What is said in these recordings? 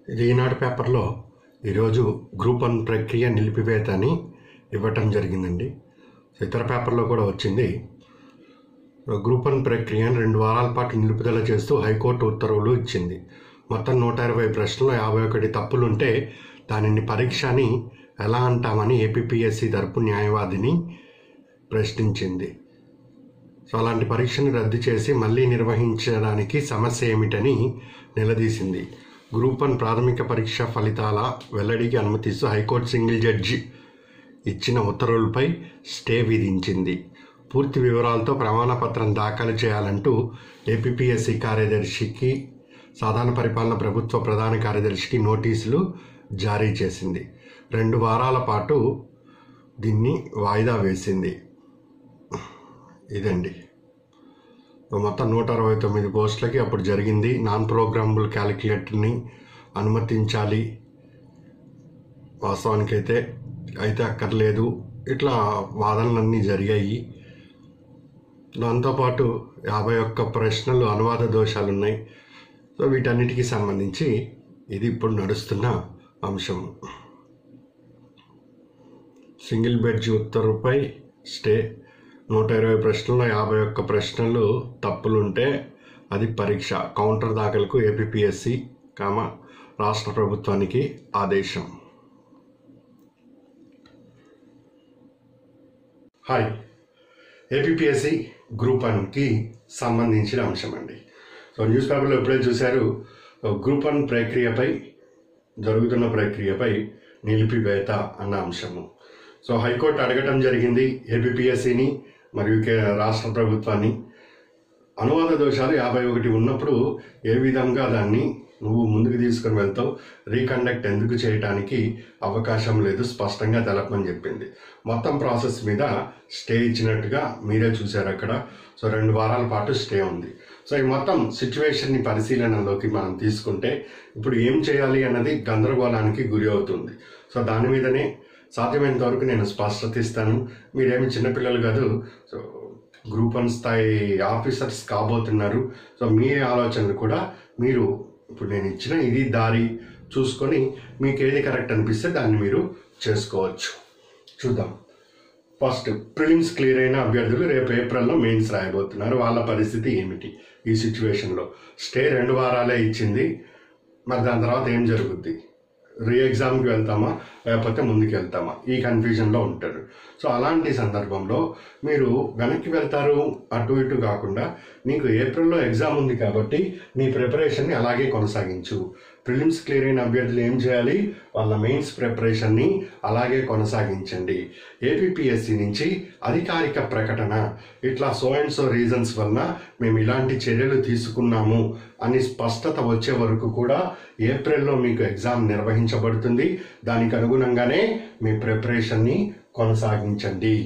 ఇది ఈనాడు పేపర్లో ఈరోజు గ్రూప్ 1 ప్రక్రియ నిలిపివేత అని ఇవ్వటం జరిగిందండి. ఇతర పేపర్లో కూడా వచ్చింది. గ్రూప్ 1 ప్రక్రియను 2 వారాల పాటు నిలుపుదల చేస్తూ హైకోర్టు ఉత్తర్వులు ఇచ్చింది. మొత్తం 120 ప్రశ్నలు 51 తప్పులుంటే దానిని పరీక్ష అని ఎలా అంటామని ఏపీపీఎస్సీ తరపు న్యాయవాదిని ప్రశ్నించింది. సో అలాంటి పరీక్షను రద్దు చేసి మళ్ళీ నిర్వహించడానికి సమస్య ఏమిటని నిలదీసింది. గ్రూప్ 1 ప్రాథమిక పరీక్ష ఫలితాల వెల్లడికి అనుమతిస్తూ హైకోర్టు సింగిల్ జడ్జి ఇచ్చిన ఉత్తర్వులపై స్టే విధించింది. పూర్తి వివరాలతో ప్రమాణపత్రం దాఖలు చేయాలంటూ ఏపీపీఎస్సీ కార్యదర్శికి, సాధారణ పరిపాలన ప్రభుత్వ ప్రధాన కార్యదర్శికి నోటీసులు జారీ చేసింది. 2 వారాల పాటు దీన్ని వాయిదా వేసింది. ఇదండి మొత్తం 169 పోస్టులకి అప్పుడు జరిగింది. నాన్ ప్రోగ్రామబుల్ క్యాలిక్యులేటర్ని అనుమతించాలి, వాస్తవానికి అయితే అక్కర్లేదు, ఇట్లా వాదనలన్నీ జరిగాయి. దాంతోపాటు 51 ప్రశ్నలు అనువాద దోషాలు ఉన్నాయి. సో వీటన్నిటికీ సంబంధించి ఇది ఇప్పుడు నడుస్తున్న అంశం. సింగిల్ బెంచ్ ఉత్తర్వుపై స్టే. 120 ప్రశ్నల్లో 51 ప్రశ్నలు తప్పులుంటే అది పరీక్ష. కౌంటర్ దాఖలకు ఏపీపీఎస్సీ, రాష్ట్ర ప్రభుత్వానికి ఆదేశం. హాయ్, ఏపీపీఎస్సీ గ్రూప్ 1కి సంబంధించిన అంశం అండి. సో న్యూస్ పేపర్లో ఎప్పుడైతే చూశారు, గ్రూప్ 1 ప్రక్రియపై జరుగుతున్న ప్రక్రియపై నిలిపివేత అన్న అంశము. సో హైకోర్టు అడగటం జరిగింది ఏపీపీఎస్సీని మరియు రాష్ట్ర ప్రభుత్వాన్ని. అనువాద దోషాలు 51 ఉన్నప్పుడు ఏ విధంగా దాన్ని నువ్వు ముందుకు తీసుకుని వెళ్తావు, రీకండక్ట్ ఎందుకు చేయడానికి అవకాశం లేదు, స్పష్టంగా తెలపమని చెప్పింది. మొత్తం ప్రాసెస్ మీద స్టే ఇచ్చినట్టుగా మీరే చూశారు అక్కడ. సో 2 వారాల పాటు స్టే ఉంది. సో ఈ మొత్తం సిచ్యువేషన్ని పరిశీలనలోకి మనం తీసుకుంటే ఇప్పుడు ఏం చేయాలి అన్నది గందరగోళానికి గురి అవుతుంది. సో దాని మీదనే సాధ్యమైనంత వరకు నేను స్పష్టత ఇస్తాను. మీరేమి చిన్నపిల్లలు కాదు, సో గ్రూప్ 1 స్థాయి ఆఫీసర్స్ కాబోతున్నారు. సో మీ ఆలోచనలు కూడా మీరు ఇప్పుడు నేను ఇచ్చిన ఇది దారి చూసుకొని మీకు ఏది కరెక్ట్ అనిపిస్తే దాన్ని మీరు చేసుకోవచ్చు. చూద్దాం. ఫస్ట్, ప్రిలిమ్స్ క్లియర్ అయిన అభ్యర్థులు రేపు ఏప్రిల్లో మెయిన్స్ రాయబోతున్నారు. వాళ్ళ పరిస్థితి ఏమిటి ఈ సిచ్యువేషన్లో? స్టే 2 వారాలే ఇచ్చింది, మరి దాని తర్వాత ఏం జరుగుద్ది? రీ ఎగ్జామ్కి వెళ్తామా లేకపోతే ముందుకు వెళ్తామా, ఈ కన్ఫ్యూజన్లో ఉంటారు. సో అలాంటి సందర్భంలో మీరు వెనక్కి వెళ్తారు, అటు ఇటు కాకుండా నీకు ఏప్రిల్లో ఎగ్జామ్ ఉంది కాబట్టి నీ ప్రిపరేషన్ని అలాగే కొనసాగించు. ప్రిలిమ్స్ క్లియర్ అయిన అభ్యర్థులు ఏం చేయాలి? వాళ్ళ మెయిన్స్ ప్రిపరేషన్ని అలాగే కొనసాగించండి. ఏపీపీఎస్సీ నుంచి అధికారిక ప్రకటన, ఇట్లా సో అండ్ సో రీజన్స్ వలన మేము ఇలాంటి చర్యలు తీసుకున్నాము అని స్పష్టత వచ్చే వరకు కూడా ఏప్రిల్లో మీకు ఎగ్జామ్ నిర్వహించబడుతుంది. దానికి అనుగుణంగానే మీ ప్రిపరేషన్ని కొనసాగించండి.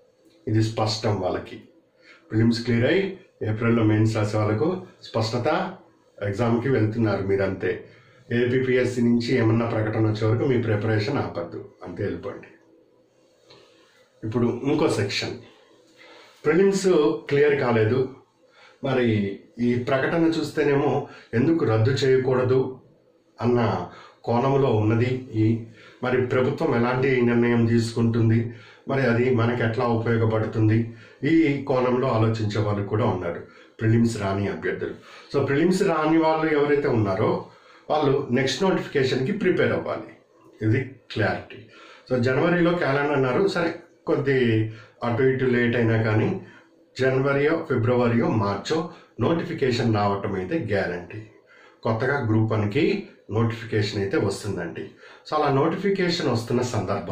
ఇది స్పష్టం. వాళ్ళకి ప్రిలిమ్స్ క్లియర్ అయ్యి ఏప్రిల్లో మెయిన్స్ రాసే వాళ్ళకు స్పష్టత, ఎగ్జామ్కి వెళ్తున్నారు మీరంతే. ఏపీపీఎస్సీ నుంచి ఏమన్నా ప్రకటన వచ్చే వరకు మీ ప్రిపరేషన్ ఆపద్దు, అంతే, వెళ్ళిపోండి. ఇప్పుడు ఇంకో సెక్షన్, ప్రిలిమ్స్ క్లియర్ కాలేదు, మరి ఈ ప్రకటన చూస్తేనేమో ఎందుకు రద్దు చేయకూడదు అన్న కోణంలో ఉన్నది. మరి ప్రభుత్వం ఎలాంటి నిర్ణయం తీసుకుంటుంది, మరి అది మనకి ఎట్లా ఉపయోగపడుతుంది, ఈ కోణంలో ఆలోచించే వాళ్ళు కూడా ఉన్నారు, ప్రిలిమ్స్ రాని అభ్యర్థులు. సో ప్రిలిమ్స్ రాని వాళ్ళు ఎవరైతే ఉన్నారో వాళ్ళు నెక్స్ట్ నోటిఫికేషన్కి ప్రిపేర్ అవ్వాలి. ఇది క్లారిటీ. సో జనవరిలో క్యాలెండర్ అన్నారు, సరే కొద్ది అటు ఇటు లేట్ అయినా కానీ జనవరియో ఫిబ్రవరియో మార్చో నోటిఫికేషన్ రావటం అయితే గ్యారంటీ. కొత్తగా గ్రూప్ 1కి నోటిఫికేషన్ అయితే వస్తుందండి. సో అలా నోటిఫికేషన్ వస్తున్న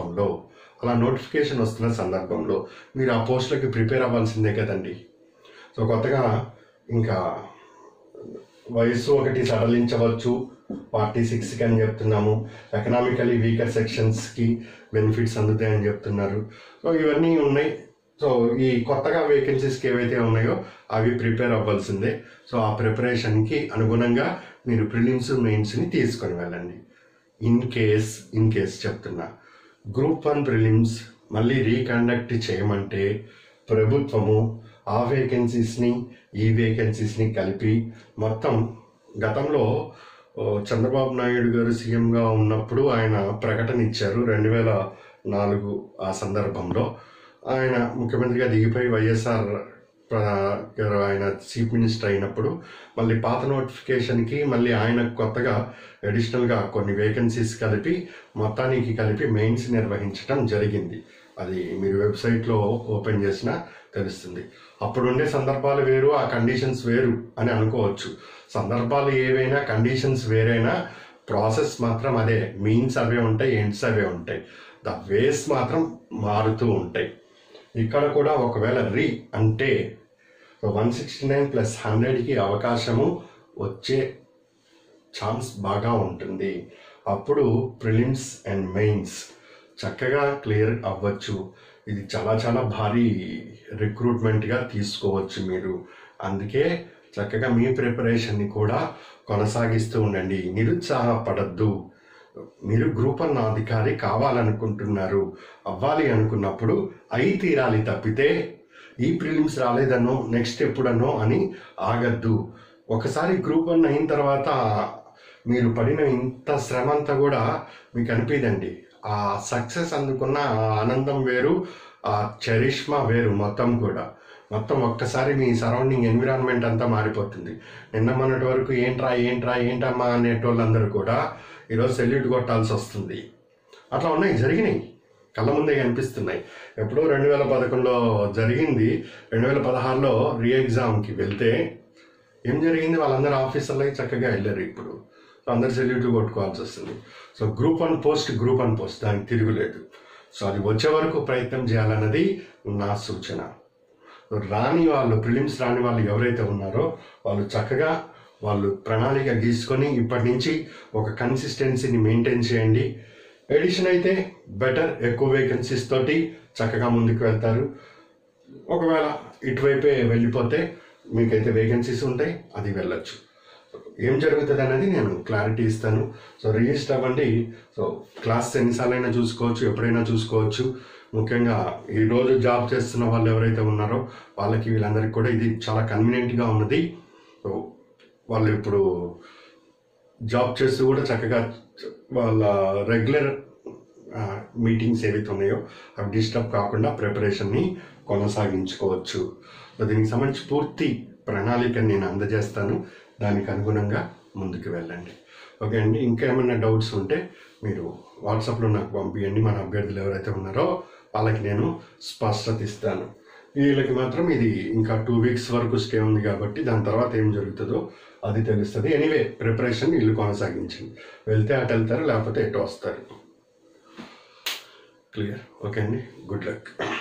సందర్భంలో మీరు ఆ పోస్టులకి ప్రిపేర్ అవ్వాల్సిందే కదండి. సో కొత్తగా ఇంకా వయసు ఒకటి సడలించవచ్చు, 46కి అని చెప్తున్నాము. ఎకనామికలీ వీకర్ సెక్షన్స్కి బెనిఫిట్స్ అందుతాయని చెప్తున్నారు. సో ఇవన్నీ ఉన్నాయి. సో ఈ కొత్తగా వేకెన్సీస్కి ఏవైతే ఉన్నాయో అవి ప్రిపేర్ అవ్వాల్సిందే. సో ఆ ప్రిపరేషన్కి అనుగుణంగా మీరు ప్రిలిమ్స్ మెయిన్స్ని తీసుకొని వెళ్ళండి. ఇన్ కేస్ చెప్తున్నా, గ్రూప్ 1 ప్రిలిమ్స్ మళ్ళీ రీకండక్ట్ చేయమంటే ప్రభుత్వము ఆ వేకెన్సీస్ని ఈ వేకెన్సీస్ని కలిపి మొత్తం గతంలో చంద్రబాబు నాయుడు గారు సీఎంగా ఉన్నప్పుడు ఆయన ప్రకటన ఇచ్చారు 2004 ఆ సందర్భంలో. ఆయన ముఖ్యమంత్రిగా దిగిపోయి వైఎస్ఆర్ గారు ఆయన చీఫ్ మినిస్టర్ అయినప్పుడు మళ్ళీ పాత నోటిఫికేషన్కి మళ్ళీ ఆయన కొత్తగా అడిషనల్గా కొన్ని వేకెన్సీస్ మొత్తానికి కలిపి మెయిన్స్ నిర్వహించడం జరిగింది. అది మీరు వెబ్సైట్లో ఓపెన్ చేసినా తెలుస్తుంది. అప్పుడుండే సందర్భాలు వేరు, ఆ కండిషన్స్ వేరు అని అనుకోవచ్చు. సందర్భాలు ఏవైనా, కండిషన్స్ వేరైనా, ప్రాసెస్ మాత్రం అదే. మీన్స్ అవే ఉంటాయి, ఎండ్స్ అవే ఉంటాయి. ద వేస్ మాత్రం మారుతూ ఉంటాయి. ఇక్కడ కూడా ఒకవేళ అంటే 169+100కి అవకాశము వచ్చే ఛాన్స్ బాగా ఉంటుంది. అప్పుడు ప్రిలిమ్స్ అండ్ మెయిన్స్ చక్కగా క్లియర్ అవ్వచ్చు. ఇది చాలా చాలా భారీ రిక్రూట్మెంట్గా తీసుకోవచ్చు మీరు. అందుకే చక్కగా మీ ప్రిపరేషన్ని కూడా కొనసాగిస్తూ ఉండండి. నిరుత్సాహపడద్దు. మీరు గ్రూప్ 1 అధికారి కావాలనుకుంటున్నారు, అవ్వాలి అనుకున్నప్పుడు అయి తీరాలి తప్పితే ఈ ప్రిలిమ్స్ రాలేదనో నెక్స్ట్ ఎప్పుడనో అని ఆగద్దు. ఒకసారి గ్రూప్ 1 అయిన తర్వాత మీరు పడిన ఇంత శ్రమ అంతా కూడా మీకు అనిపిదండి. ఆ సక్సెస్ అందుకున్న ఆ ఆనందం వేరు, ఆ చరిష్మా వేరు. మొత్తం ఒక్కసారి మీ సరౌండింగ్ ఎన్విరాన్మెంట్ అంతా మారిపోతుంది. నిన్న మొన్నటి వరకు ఏంటమ్మా అనేటోళ్ళందరూ కూడా ఈరోజు సెల్యూట్ కొట్టాల్సి వస్తుంది. అట్లా జరిగినాయి, కళ్ళ ముందే కనిపిస్తున్నాయి. ఎప్పుడో 2011లో జరిగింది. 2016లో ఎగ్జామ్కి వెళ్తే ఏం జరిగింది? వాళ్ళందరూ ఆఫీసర్లకి చక్కగా వెళ్ళారు. ఇప్పుడు అందరు సెల్యూట్ కొట్టుకోవాల్సి వస్తుంది. సో గ్రూప్ 1 పోస్ట్ దానికి తిరుగులేదు. సో అది వచ్చే వరకు ప్రయత్నం చేయాలన్నది నా సూచన. రాని వాళ్ళు, ప్రిలిమ్స్ రాని వాళ్ళు ఎవరైతే ఉన్నారో వాళ్ళు చక్కగా ప్రణాళిక గీసుకొని ఇప్పటి నుంచి ఒక కన్సిస్టెన్సీని మెయింటైన్ చేయండి. ఎడిషన్ అయితే బెటర్, ఎక్కువ వేకెన్సీస్ తోటి చక్కగా ముందుకు వెళ్తారు. ఒకవేళ ఇటువైపే వెళ్ళిపోతే మీకైతే వేకెన్సీస్ ఉంటాయి, అది వెళ్ళచ్చు. ఏం జరుగుతుంది అన్నది నేను క్లారిటీ ఇస్తాను. సో రిజిస్టర్ అవ్వండి. సో క్లాస్ ఎన్నిసార్లైనా చూసుకోవచ్చు, ఎప్పుడైనా చూసుకోవచ్చు. ముఖ్యంగా ఈరోజు జాబ్ చేస్తున్న వాళ్ళు ఎవరైతే ఉన్నారో వాళ్ళకి, వీళ్ళందరికీ కూడా ఇది చాలా కన్వీనియంట్గా ఉన్నది. సో వాళ్ళు ఇప్పుడు జాబ్ చేస్తూ కూడా చక్కగా వాళ్ళ రెగ్యులర్ మీటింగ్స్ ఏవైతే ఉన్నాయో అవి డిస్టర్బ్ కాకుండా ప్రిపరేషన్ని కొనసాగించుకోవచ్చు. సో దీనికి సంబంధించి పూర్తి ప్రణాళికని నేను అందజేస్తాను. దానికి అనుగుణంగా ముందుకు వెళ్ళండి. ఓకే అండి. ఇంకేమైనా డౌట్స్ ఉంటే మీరు వాట్సాప్లో నాకు పంపించండి. మన అభ్యర్థులు ఎవరైతే ఉన్నారో వాళ్ళకి నేను స్పష్టత ఇస్తాను. వీళ్ళకి మాత్రం ఇది ఇంకా 2 వీక్స్ వరకు స్టే ఉంది కాబట్టి దాని తర్వాత ఏం జరుగుతుందో అది తెలుస్తుంది. ఎనీవే ప్రిపరేషన్ వీళ్ళు కొనసాగించండి. వెళ్తే అటు వెళ్తారు, లేకపోతే ఎటు వస్తారు. క్లియర్? ఓకే అండి. Good luck.